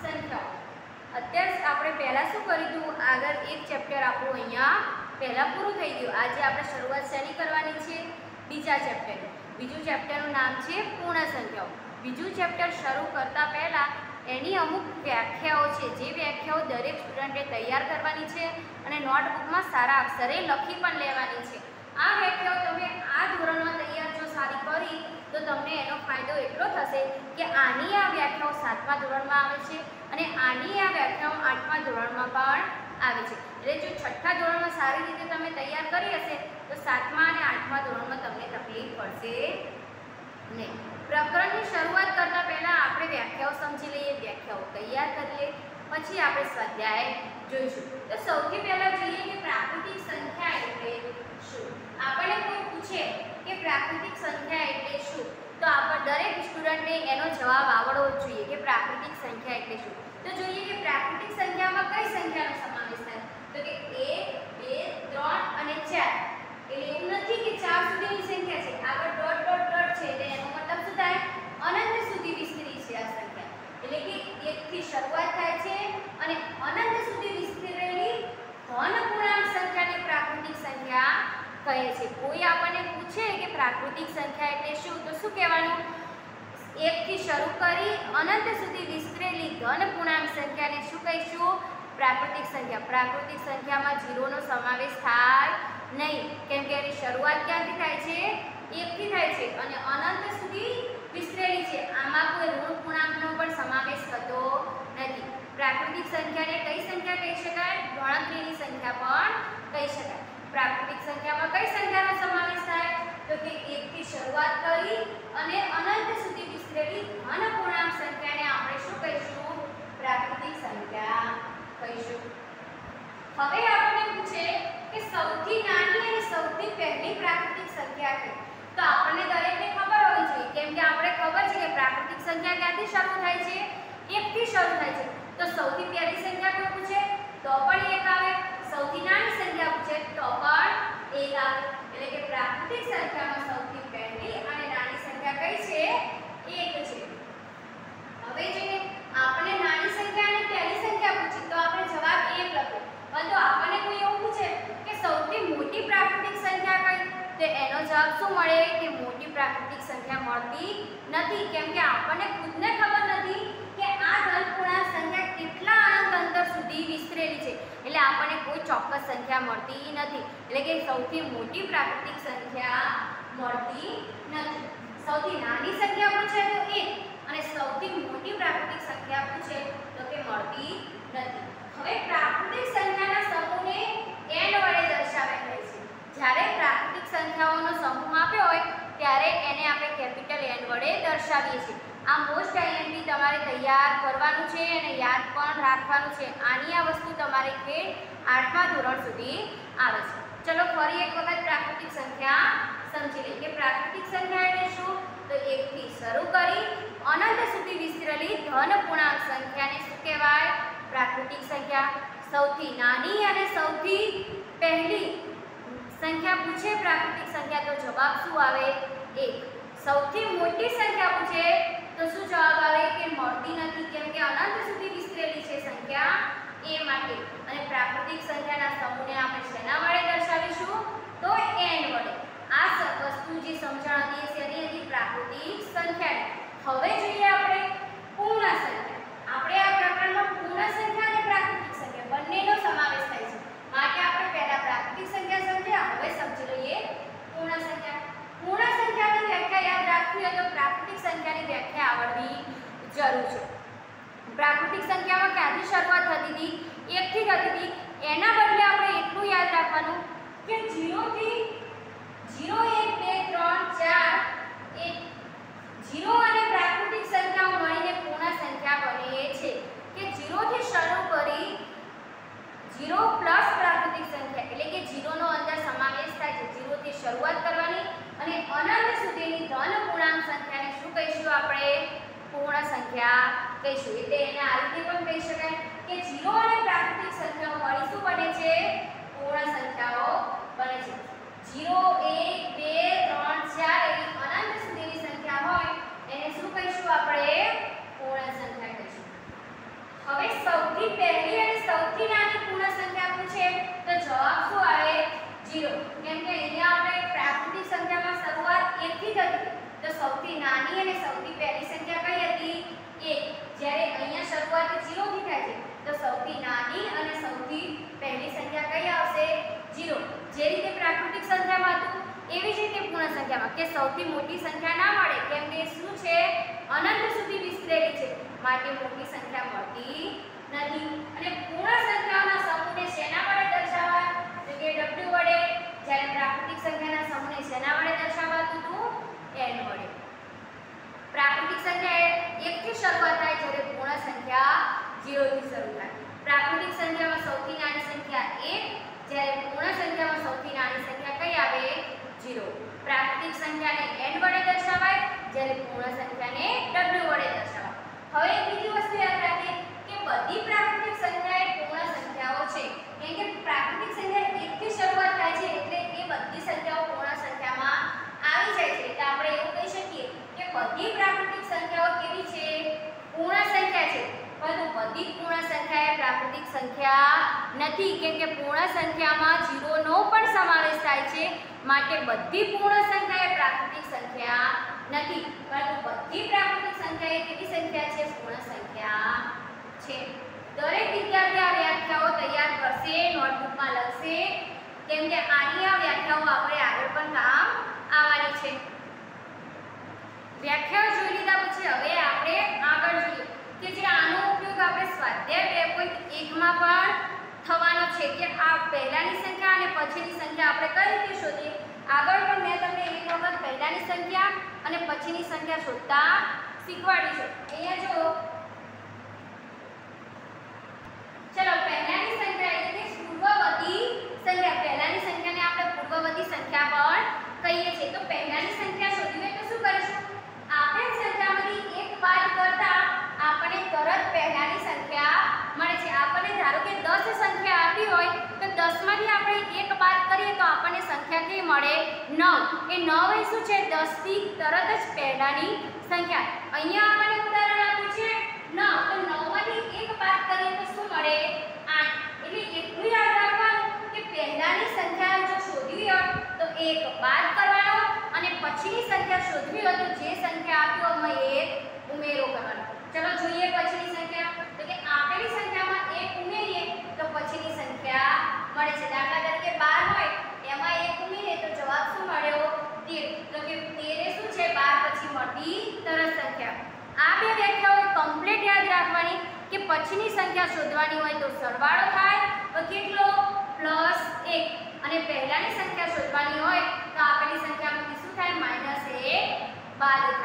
સંખ્યાઓ. અત્યારે આપણે પહેલાં શું કર્યું હતું, આગળ એક ચેપ્ટર આપણું અહીંયા પહેલાં પૂરું થઈ ગયું. આજે આપણે શરૂઆત શેની કરવાની છે? બીજા ચેપ્ટરની. બીજું ચેપ્ટરનું નામ છે પૂર્ણ સંખ્યાઓ. બીજું ચેપ્ટર શરૂ કરતાં પહેલાં એની અમુક વ્યાખ્યાઓ છે, જે વ્યાખ્યાઓ દરેક સ્ટુડન્ટે તૈયાર કરવાની છે અને નોટબુકમાં સારા અક્ષરે લખી પણ લેવાની છે. આ વ્યાખ્યાઓ તમે આ ધોરણમાં તૈયાર જો સારી કરી તો તમને એનો ફાયદો એટલો થશે કે આની આ વ્યાખ્યાઓ 7મા ધોરણમાં આવે છે અને આની આ વ્યાખ્યાઓ 8મા ધોરણમાં પણ આવે છે. એટલે જો 6થા ધોરણમાં સારી રીતે તમે તૈયાર કરી હશે તો 7મા અને 8મા ધોરણમાં તમને તકલીફ પડશે નહીં. પ્રકરણની શરૂઆત કરતાં પહેલાં આપણે વ્યાખ્યાઓ સમજી લઈએ, વ્યાખ્યાઓ તૈયાર કરી લઈએ, પછી આપણે સ્વાધ્યાય જોઈશું. તો સૌથી પહેલાં જોઈએ કે પ્રાકૃતિક સંખ્યા એટલે શું. આપણને કોઈ પૂછે કે પ્રાકૃતિક સંખ્યા એટલે શું, તો આપણે દરેક સ્ટુડન્ટને એનો જવાબ આવડવો જ જોઈએ કે પ્રાકૃતિક સંખ્યા એટલે શું. તો જોઈએ કે પ્રાકૃતિક સંખ્યામાં કઈ સંખ્યાનો સમાવેશ થાય, તો કે 1 2 3 અને 4. એટલે એવું નથી કે 4 સુધીની સંખ્યા છે, આગળ ડોટ ડોટ ડોટ છે, એટલે એનો મતલબ શું થાય, અનંત સુધી વિસ્તરી છે આ સંખ્યા. એટલે કે 1 થી શરૂઆત થાય છે અને અનંત સુધી વિસ્તરેલી ધન પૂર્ણાંક સંખ્યાને પ્રાકૃતિક સંખ્યા કહે છે. કોઈ આપણને પૂછે કે પ્રાકૃતિક સંખ્યા એટલે શું, તો શું કહેવાનું, 1 થી શરૂ કરી અનંત સુધી વિસ્તરેલી ધન પૂર્ણાંક સંખ્યાને શું કહીશું, પ્રાકૃતિક સંખ્યા. પ્રાકૃતિક સંખ્યામાં 0 નો સમાવેશ થાય નહીં, કેમ કે એની શરૂઆત ક્યાંથી થાય છે, 1 થી થાય છે અને અનંત સુધી વિસ્તરેલી છે. આમાં કોઈ ઋણ પૂર્ણાંકનો પણ સમાવેશ થતો નથી. પ્રાકૃતિક સંખ્યાને કઈ સંખ્યા કહી શકાય, ગણતરીની સંખ્યા પણ કહી શકાય. પ્રાકૃતિક સંખ્યામાં કઈ સંખ્યાનો સમાવેશ થાય, તો કે 1 થી શરૂઆત કરી અને અનંત સુધી વિસ્તરેલી ધન પૂર્ણાંક સંખ્યાને આપણે શું કહીશું, પ્રાકૃતિક સંખ્યા કહીશું. હવે આપણને પૂછે કે સૌથી નાની અને સૌથી પહેલી પ્રાકૃતિક સંખ્યા કઈ, તો આપણને દરેકને ખબર હોવી જોઈએ, કેમ કે આપણે ખબર છે કે પ્રાકૃતિક સંખ્યા ક્યાંથી શરૂ થાય છે, 1 થી શરૂ થાય છે. તો સૌથી પહેલી સંખ્યા કોઈ પૂછે તો પણ 1 આવે, સૌથી નાની સંખ્યા પૂછે તો પણ 1 આવે. એટલે કે પ્રાકૃતિક સંખ્યામાં સૌથી પહેલી અને નાની સંખ્યા કઈ છે, 1 છે. હવે જોઈએ આપણે નાની સંખ્યા અને પહેલી સંખ્યા પૂછી તો આપણે જવાબ 1 લખીએ. પરંતુ આપણને કોઈ એવું પૂછે કે સૌથી મોટી પ્રાકૃતિક સંખ્યા કઈ, તો એનો જવાબ શું મળે કે મોટી પ્રાકૃતિક સંખ્યા મળતી નથી, કેમ કે આપણને ખુદને ખબર નથી કે આ ધન પૂર્ણાંક સંખ્યા કેટલા અનંત અંતર સુધી વિસ્તરેલી છે. એટલે આપણને કોઈ ચોક્કસ સંખ્યા મળતી નથી. એટલે કે સૌથી મોટી પ્રાકૃતિક સંખ્યા મળતી નથી. સૌથી નાની સંખ્યા પૂછે તો 1 અને સૌથી મોટી પ્રાકૃતિક સંખ્યા પૂછે તો કે મળતી નથી. હવે પ્રાકૃતિક સંખ્યાના સમૂહને n વડે દર્શાવાય છે. જ્યારે પ્રાકૃતિક સંખ્યાઓનો સમૂહ આપ્યો હોય ત્યારે એને આપણે કેપિટલ N વડે દર્શાવીએ છીએ. આ મોસ્ટ આઈએમપી તમારે તૈયાર કરવાનું છે અને યાદ પણ રાખવાનું છે. આની આ વસ્તુ તમારે કે 8મા ધોરણ સુધી આવે છે. ચલો ફરી એક વખત પ્રાકૃતિક સંખ્યા સમજી લઈએ કે પ્રાકૃતિક સંખ્યા એટલે શું, તો 1 થી શરૂ કરી અનંત સુધી વિસ્તરેલી ધન પૂર્ણાંક સંખ્યાને શું કહેવાય, પ્રાકૃતિક સંખ્યા. સૌથી નાની અને સૌથી પહેલી સંખ્યા પૂછે પ્રાકૃતિક સંખ્યા તો જવાબ શું આવે, 1. સૌથી મોટી સંખ્યા પૂછે તો શું જવાબ આવે કે મળતી નથી, કેમ કે અનંત સુધી વિસ્તરેલી છે સંખ્યા એ માટે. અને પ્રાકૃતિક સંખ્યાના સમૂહને આપણે શેના વડે દર્શાવીશું, તો n વડે. આ વસ્તુ જે સમજણ હતી શેની હતી, પ્રાકૃતિક સંખ્યાની. હવે જોઈએ આપણે પૂર્ણ સંખ્યા. આપણે આ પ્રકરણમાં પૂર્ણ સંખ્યા અને પ્રાકૃતિક સંખ્યા બંનેનો સમાવેશ થાય છે. માટે આપણે પહેલા પ્રાકૃતિક સંખ્યા સમજ્યા, હવે સમજી લઈએ પૂર્ણ સંખ્યા. પૂર્ણ સંખ્યાની વ્યાખ્યા યાદ રાખવી હોય તો પ્રાકૃતિક સંખ્યાની વ્યાખ્યા આવડવી જરૂર છે. પ્રાકૃતિક સંખ્યામાં ક્યાંથી શરૂઆત થતી હતી, 1 થી થતી હતી. એના બદલે આપણે એટલું યાદ રાખવાનું કે 0 થી 0 1 2 3 4 1 0 અને પ્રાકૃતિક સંખ્યાઓ મળીને પૂર્ણ સંખ્યા બને છે. કે 0 થી શરૂ કરી 0 પ્લસ પ્રાકૃતિક સંખ્યા એટલે કે 0 નો અંદર સમાવેશ થાય છે. 0 થી શરૂઆત કરવાની અને અનંત સુધીની ધન પૂર્ણાંક સંખ્યાને શું કહીશું, આપણે પૂર્ણ સંખ્યા કહીશું. એટલે એને આ રીતે પણ કહી શકાય કે 0 અને પ્રાકૃતિક સંખ્યાઓ મળી શું બને છે, પૂર્ણ સંખ્યાઓ બને છે. 0 1 2 3 4 એવી અનંત સુધીની સંખ્યા હોય એને શું કહીશું, આપણે પૂર્ણ સંખ્યા કહીશું. સૌથી નાની અને સૌથી પહેલી સંખ્યા કઈ હતી? 1. જ્યારે અહીંયા શરૂઆત 0 થી થાય છે તો સૌથી નાની અને સૌથી પહેલી સંખ્યા કઈ આવશે? 0. જે રીતે પ્રાકૃતિક સંખ્યામાં હતું એવી જ રીતે પૂર્ણ સંખ્યામાં કે સૌથી મોટી સંખ્યા ના મળે કેમ કે શું છે? અનંત સુધી વિસ્તરેલી છે, માટે મોટી સંખ્યા મળતી નથી. અને પૂર્ણ સંખ્યાઓના સમૂહને શેના વડે દર્શાવવા? તો કે w વડે. જ્યારે પ્રાકૃતિક સંખ્યાના સમૂહને શેના વડે દર્શાવાતું હતું? n વડે. પ્રાકૃતિક સંખ્યા 1 થી શરૂઆત થાય જ્યારે પૂર્ણ સંખ્યા 0 થી શરૂ થાય. પ્રાકૃતિક સંખ્યામાં સૌથી નાની સંખ્યા 1, જ્યારે પૂર્ણ સંખ્યામાં સૌથી નાની સંખ્યા કઈ આવે? 0. પ્રાકૃતિક સંખ્યાને n વડે દર્શાવાય જ્યારે પૂર્ણ સંખ્યાને w વડે દર્શાવાય. હવે બીજી વસ્તુ યાદ રાખીએ કે બધી પ્રાકૃતિક સંખ્યા એ પૂર્ણ સંખ્યાઓ છે. કેમ કે પ્રાકૃતિક સંખ્યા 1 થી શરૂઆત થાય છે એટલે એ બધી સંખ્યાઓ પૂર્ણ સંખ્યામાં આવી જાય છે. એટલે આપણે એવું કહી શકીએ કે બધી પ્રાકૃતિક સંખ્યાઓ કેવી છે? પૂર્ણ સંખ્યા છે. પરંતુ બધી પૂર્ણ સંખ્યા એ પ્રાકૃતિક સંખ્યા નથી કેમ કે પૂર્ણ સંખ્યામાં 0 નો પણ સમાવેશ થાય છે, માટે બધી પૂર્ણ સંખ્યા એ પ્રાકૃતિક સંખ્યા નથી. પરંતુ બધી પ્રાકૃતિક સંખ્યા એ કેવી સંખ્યા છે? પૂર્ણ સંખ્યા છે. દરેક વિદ્યાર્થી આ વ્યાખ્યાઓ તૈયાર કરશે, નોટબુકમાં લખશે કેમ કે આની આ વ્યાખ્યાઓ આપણે આગળ પણ કામ આવવાની છે. વ્યાખ્યાઓ જોઈ લીધા પછી હવે આપણે આગળ જોઈએ કે જે આનો ઉપયોગ આપણે સ્વાધ્યાય 2.1 માં પણ થવાનો છે કે આ પહેલાની સંખ્યા અને પછીની સંખ્યા આપણે કઈ રીતે શોધીએ. આગળ પણ મેં તમને એક વખત પહેલાની સંખ્યા અને પછીની સંખ્યા શોધતા શીખવાડી છે. અહીંયા જો ચલો પહેલાની સંખ્યા એટલે કે પૂર્વવર્તી સંખ્યા. પહેલાની સંખ્યાને આપણે પૂર્વવર્તી સંખ્યા પણ કહીએ છીએ. તો પહેલાની સંખ્યા શોધવી હોય તો શું કરીશું? આપેલ સંખ્યામાંથી એક બાદ કરતા આપણે તરત પહેલાની સંખ્યા મળે છે. આપણને ધારો કે 10 સંખ્યા આપી હોય તો 10 માંથી આપણે એક બાદ કરીએ તો આપણને સંખ્યા કેવી મળે? 9. એ 9 એ શું છે? 10 થી તરત જ પહેલાની સંખ્યા. અહીંયા આપણને ઉદાહરણ આપ્યું છે 9 તો 9 માંથી એક બાદ કરીએ તો શું મળે? 8. એટલે એટલું યાદ રાખવાનું કે પહેલાની સંખ્યા જો શોધવી હોય તો એક બાદ કરવાનો અને પછીની સંખ્યા શોધવી હોય તો જે સંખ્યા આપ્યો એમાં એક ઉમેરો કરવાનો. ચલો જોઈએ પછીની સંખ્યા. તો કે આપેલી સંખ્યામાં એક ઉમેરીએ તો પછીની સંખ્યા મળે છે. દાખલા તરીકે 12 હોય એમાં એક ઉમેરીએ તો જવાબ શું મળ્યો? 13. તો કે 13 એ શું છે? 12 પછી મળતી તરત સંખ્યા. આ બે વ્યાખ્યાઓ કમ્પ્લીટ યાદ રાખવાની કે પછીની સંખ્યા શોધવાની હોય તો સરવાળો થાય તો કેટલો? +1. અને પહેલાની સંખ્યા શોધવાની હોય તો આપેલી સંખ્યામાંથી શું થાય? -1 બાદ